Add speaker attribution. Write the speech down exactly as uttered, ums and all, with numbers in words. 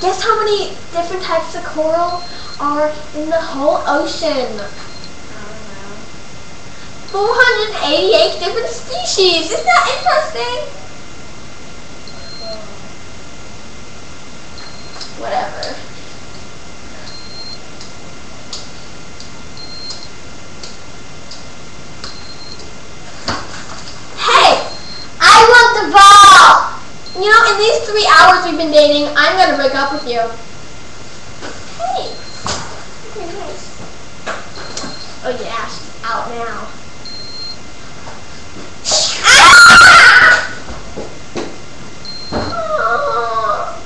Speaker 1: Guess how many different types of coral are in the whole ocean?
Speaker 2: I don't know.
Speaker 1: four hundred eighty-eight different species. Isn't that interesting? Whatever. Hey! I want the ball! You know, in these three hours we've been dating, I'm gonna break up with you. Hey! Okay, nice. Oh, your ass is out now.